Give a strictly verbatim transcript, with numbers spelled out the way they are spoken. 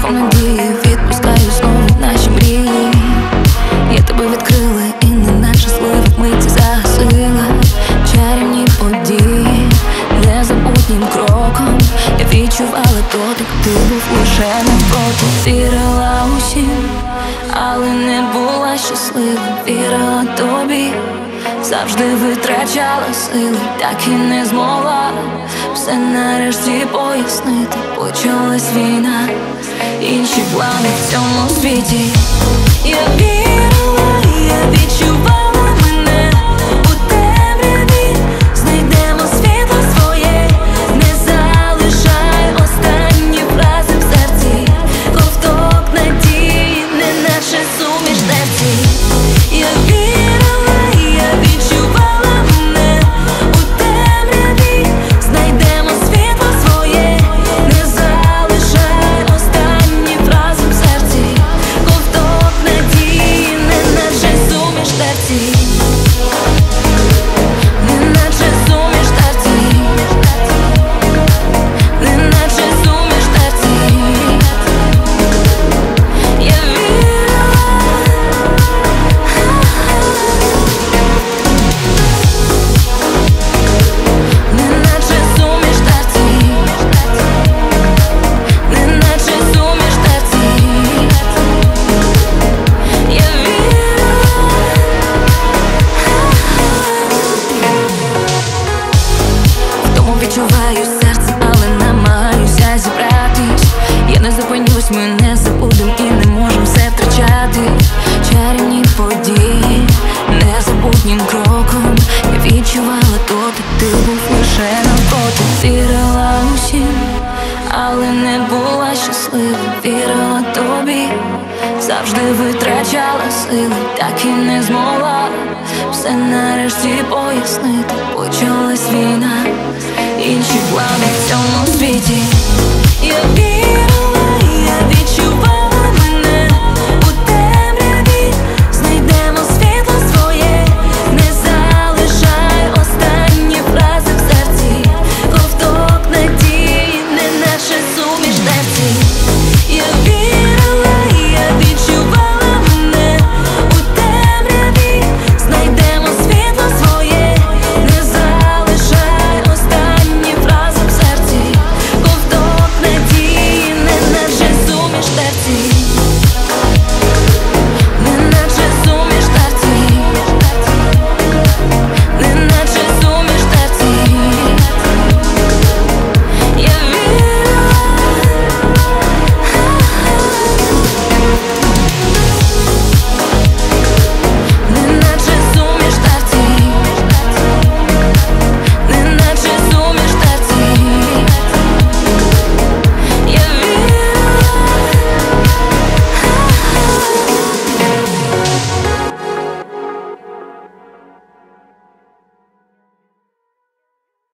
Шляхом надії відпускаю знову наші мрії. Я тебе відкрила і неначе слива вмиті загасила. Чарівні події, незабутнім кроком я відчувала дотик, ти був лише навпроти. Вірила усім, але не була щаслива. Вірила тобі, завжди витрачала сили, так і не змогла все нарешті пояснити. Почалась війна, інші плани в цьому світі. Я вірила, я відчувала мене у темряві. Знайдемо світло своє, не залишай останні фрази в серці. Ковток надії, неначе суміш терці. Я вірила, я відчувала мене у темряві. Знайдемо світло своє, не залишай останні фрази в серці. Ковток надії, неначе суміш терці. Неначе суміш терці. Неначе суміш терці. Я вірила. Неначе суміш терці. Неначе суміш терці. Я вірила. Втому відчуваю серце, але намагаюся зібратись. Я не зупинюсь, ми не забудем і не можем все втрачати. Чарівні події, незабутнім кроком я відчувала дотик, ти був лише навпроти. Вірила усім, але не була щаслива. Вірила тобі, завжди витрачала сили, так і не змогла все нарешті пояснити. Почалась війна, інші плани в цьому світі. Я